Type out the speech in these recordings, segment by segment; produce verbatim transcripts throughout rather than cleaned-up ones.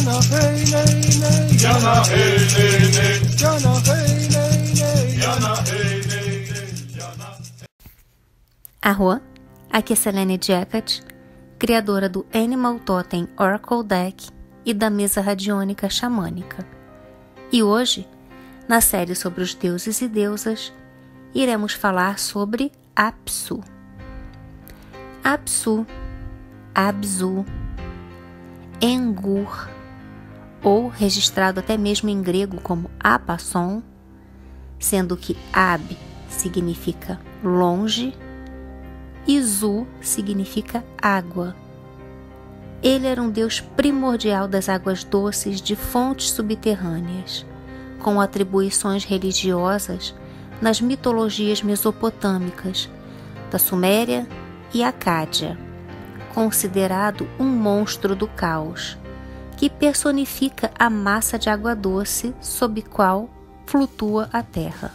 Arro, aqui é Selene Jacket, criadora do Animal Totem Oracle Deck e da mesa radiônica xamânica. E hoje, na série sobre os deuses e deusas, iremos falar sobre Apsu. Apsu, Abzu, Engur, ou registrado até mesmo em grego como Apasson, sendo que Ab significa longe e Zu significa água. Ele era um deus primordial das águas doces de fontes subterrâneas, com atribuições religiosas nas mitologias mesopotâmicas da Suméria e Acádia, considerado um monstro do caos, que personifica a massa de água doce sob qual flutua a terra.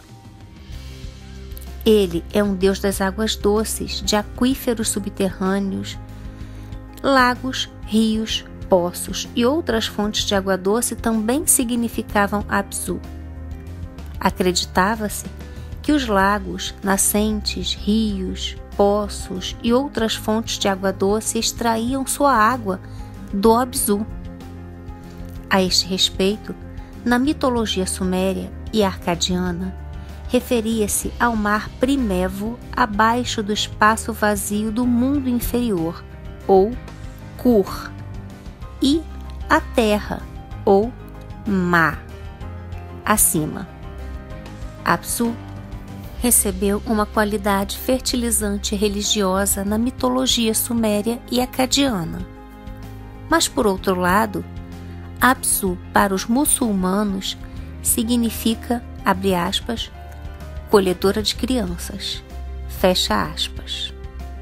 Ele é um deus das águas doces, de aquíferos subterrâneos, lagos, rios, poços e outras fontes de água doce também significavam Apsu. Acreditava-se que os lagos, nascentes, rios, poços e outras fontes de água doce extraíam sua água do Abzu. A este respeito, na mitologia suméria e arcadiana, referia-se ao mar primevo abaixo do espaço vazio do mundo inferior, ou Kur, e a terra, ou Ma, acima. Apsu recebeu uma qualidade fertilizante religiosa na mitologia suméria e acadiana. Mas, por outro lado, Apsu para os muçulmanos significa, abre aspas, colhedora de crianças, fecha aspas.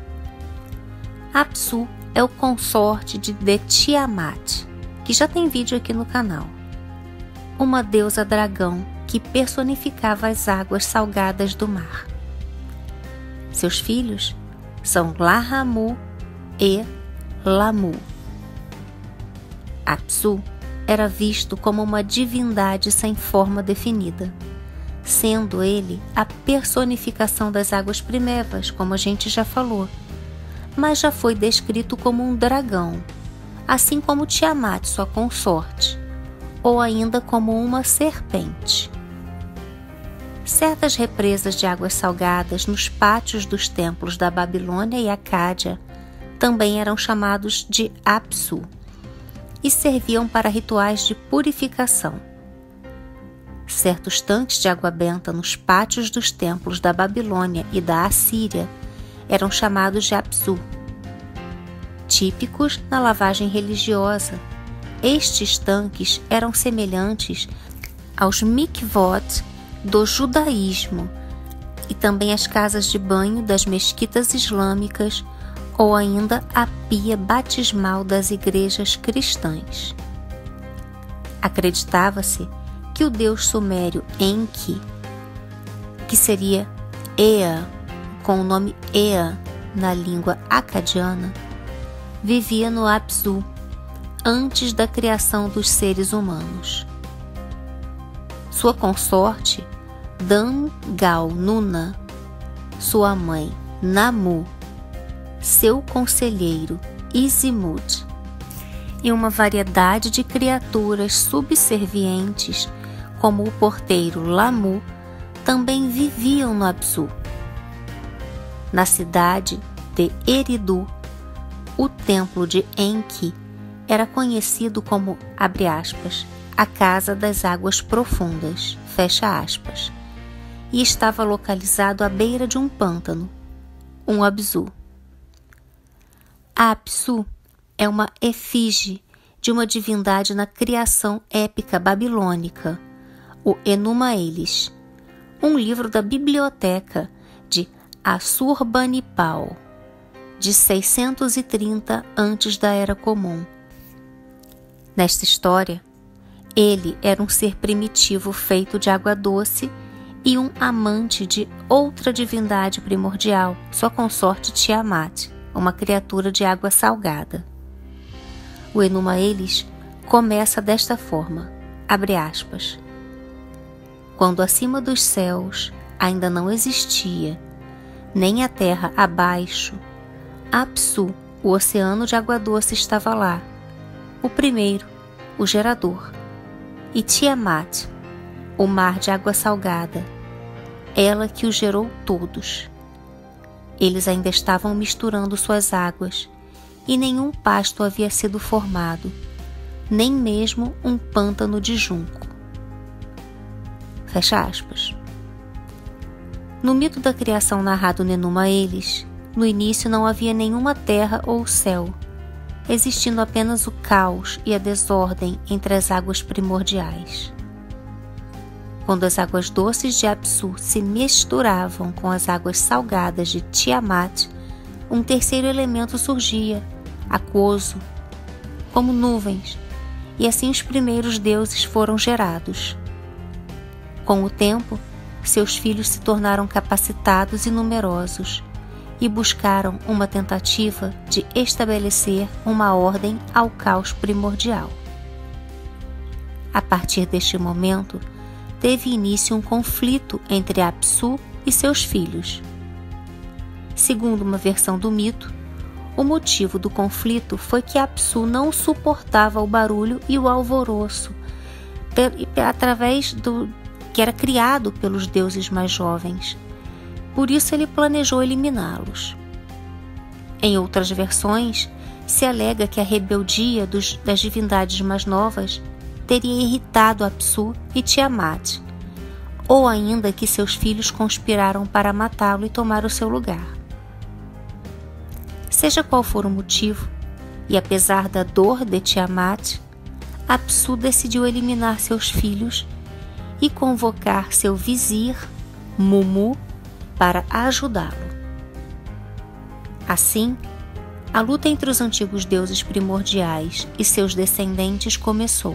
Apsu é o consorte de, de Tiamat, que já tem vídeo aqui no canal, uma deusa dragão que personificava as águas salgadas do mar. Seus filhos são Lahamu e Lamu. Apsu era visto como uma divindade sem forma definida, sendo ele a personificação das águas primevas, como a gente já falou, mas já foi descrito como um dragão, assim como Tiamat, sua consorte, ou ainda como uma serpente. Certas represas de águas salgadas nos pátios dos templos da Babilônia e Acádia também eram chamados de Apsu e serviam para rituais de purificação. Certos tanques de água benta nos pátios dos templos da Babilônia e da Assíria eram chamados de Apsu. Típicos na lavagem religiosa, estes tanques eram semelhantes aos mikvot do judaísmo e também às casas de banho das mesquitas islâmicas ou ainda a pia batismal das igrejas cristãs. Acreditava-se que o deus sumério Enki, que seria Ea, com o nome Ea na língua acadiana, vivia no Apsu antes da criação dos seres humanos. Sua consorte, Dan-gal-nuna, sua mãe, Namu, seu conselheiro, Izimud, e uma variedade de criaturas subservientes, como o porteiro Lamu, também viviam no Apsu. Na cidade de Eridu, o templo de Enki era conhecido como, abre aspas, a Casa das Águas Profundas, fecha aspas, e estava localizado à beira de um pântano, um Abzu. A Apsu é uma efígie de uma divindade na criação épica babilônica, o Enuma Elis, um livro da biblioteca de Assurbanipal, de seiscentos e trinta antes da Era Comum. Nesta história, ele era um ser primitivo feito de água doce e um amante de outra divindade primordial, sua consorte Tiamat, uma criatura de água salgada. O Enuma Elis começa desta forma, abre aspas, quando acima dos céus ainda não existia, nem a terra abaixo, Apsu, o oceano de água doce, estava lá, o primeiro, o gerador, e Tiamat, o mar de água salgada, ela que os gerou todos. Eles ainda estavam misturando suas águas, e nenhum pasto havia sido formado, nem mesmo um pântano de junco. Fecha aspas. No mito da criação narrado no Enuma Elis, no início não havia nenhuma terra ou céu, existindo apenas o caos e a desordem entre as águas primordiais. Quando as águas doces de Apsu se misturavam com as águas salgadas de Tiamat, um terceiro elemento surgia, aquoso, como nuvens, e assim os primeiros deuses foram gerados. Com o tempo, seus filhos se tornaram capacitados e numerosos, e buscaram uma tentativa de estabelecer uma ordem ao caos primordial. A partir deste momento, teve início um conflito entre Apsu e seus filhos. Segundo uma versão do mito, o motivo do conflito foi que Apsu não suportava o barulho e o alvoroço através do que era criado pelos deuses mais jovens. Por isso ele planejou eliminá-los. Em outras versões, se alega que a rebeldia dos, das divindades mais novas teria irritado Apsu e Tiamat, ou ainda que seus filhos conspiraram para matá-lo e tomar o seu lugar. Seja qual for o motivo, e apesar da dor de Tiamat, Apsu decidiu eliminar seus filhos e convocar seu vizir, Mumu, para ajudá-lo. Assim, a luta entre os antigos deuses primordiais e seus descendentes começou.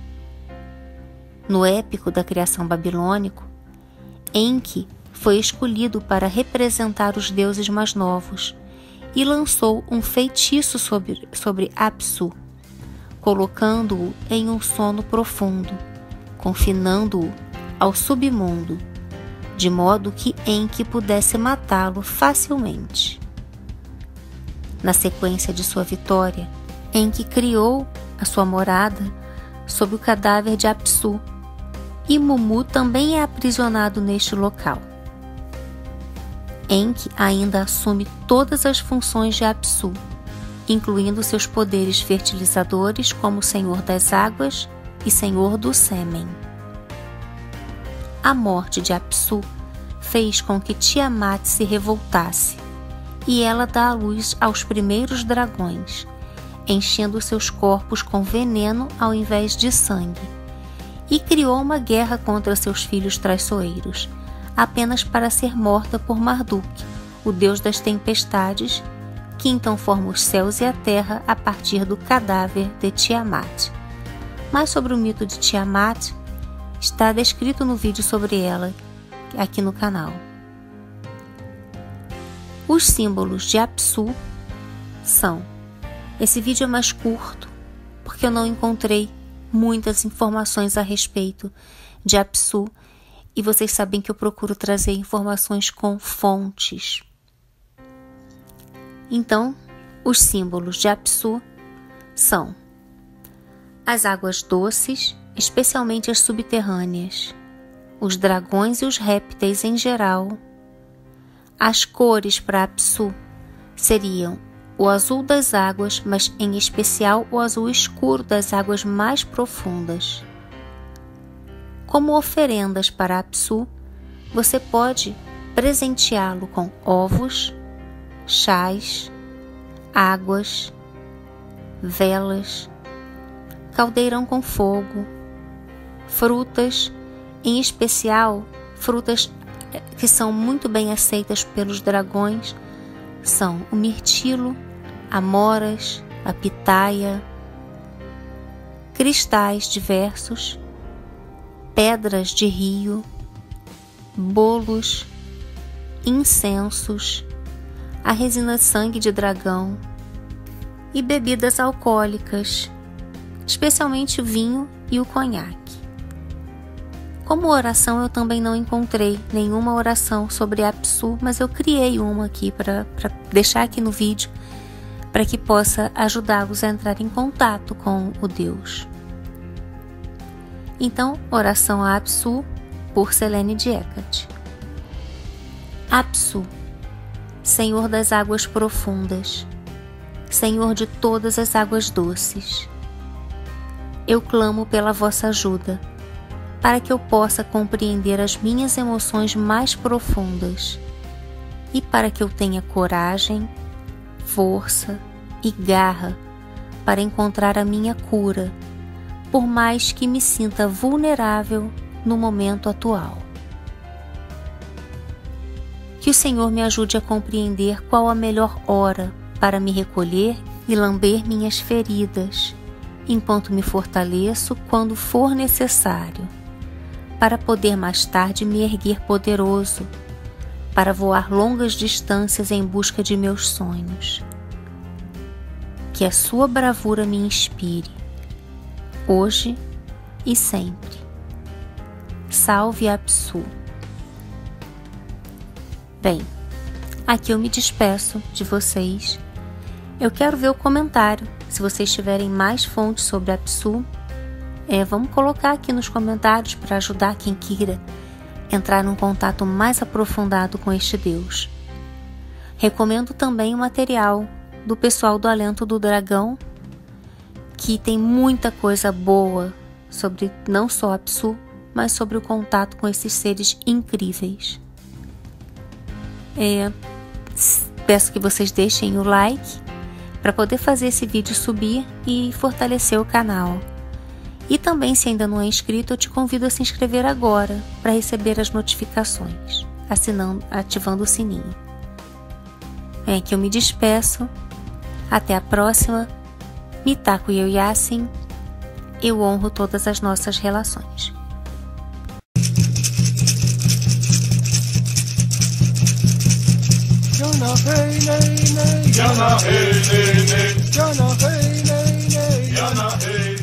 No épico da criação babilônico, Enki foi escolhido para representar os deuses mais novos e lançou um feitiço sobre, sobre Apsu, colocando-o em um sono profundo, confinando-o ao submundo, de modo que Enki pudesse matá-lo facilmente. Na sequência de sua vitória, Enki criou a sua morada sob o cadáver de Apsu, e Mumu também é aprisionado neste local. Enki ainda assume todas as funções de Apsu, incluindo seus poderes fertilizadores como Senhor das Águas e Senhor do Sêmen. A morte de Apsu fez com que Tiamat se revoltasse, e ela dá à luz aos primeiros dragões, enchendo seus corpos com veneno ao invés de sangue, e criou uma guerra contra seus filhos traiçoeiros, apenas para ser morta por Marduk, o deus das tempestades, que então forma os céus e a terra a partir do cadáver de Tiamat. Mais sobre o mito de Tiamat está descrito no vídeo sobre ela, aqui no canal. Os símbolos de Apsu são... Esse vídeo é mais curto, porque eu não encontrei muitas informações a respeito de Apsu, e vocês sabem que eu procuro trazer informações com fontes. Então, os símbolos de Apsu são as águas doces, especialmente as subterrâneas, os dragões e os répteis em geral. As cores para Apsu seriam o azul das águas, mas em especial o azul escuro das águas mais profundas. Como oferendas para Apsu, você pode presenteá-lo com ovos, chás, águas, velas, caldeirão com fogo, frutas, em especial frutas que são muito bem aceitas pelos dragões, são o mirtilo, amoras, a pitaia, cristais diversos, pedras de rio, bolos, incensos, a resina sangue de dragão e bebidas alcoólicas, especialmente o vinho e o conhaque. Como oração, eu também não encontrei nenhuma oração sobre Apsu, mas eu criei uma aqui para deixar aqui no vídeo, para que possa ajudá-los a entrar em contato com o Deus. Então, oração a Apsu, por Selene de Hecate. Apsu, Senhor das águas profundas, Senhor de todas as águas doces, eu clamo pela vossa ajuda, para que eu possa compreender as minhas emoções mais profundas e para que eu tenha coragem, força e garra para encontrar a minha cura, por mais que me sinta vulnerável no momento atual. Que o Senhor me ajude a compreender qual a melhor hora para me recolher e lamber minhas feridas, enquanto me fortaleço quando for necessário, para poder mais tarde me erguer poderoso, para voar longas distâncias em busca de meus sonhos. Que a sua bravura me inspire, hoje e sempre. Salve Apsu. Bem, aqui eu me despeço de vocês. Eu quero ver o comentário. Se vocês tiverem mais fontes sobre Apsu, é, vamos colocar aqui nos comentários para ajudar quem queira entrar num contato mais aprofundado com este Deus. Recomendo também o material do pessoal do Alento do Dragão, que tem muita coisa boa sobre não só Apsu, mas sobre o contato com esses seres incríveis. É, peço que vocês deixem o like para poder fazer esse vídeo subir e fortalecer o canal. E também, se ainda não é inscrito, eu te convido a se inscrever agora para receber as notificações, assinando, ativando o sininho. É que eu me despeço. Até a próxima. Mitaku e eu, Yasin. Eu honro todas as nossas relações. Jana hey nay nay, Jana hey nay nay, Jana hey nay nay, Jana hey.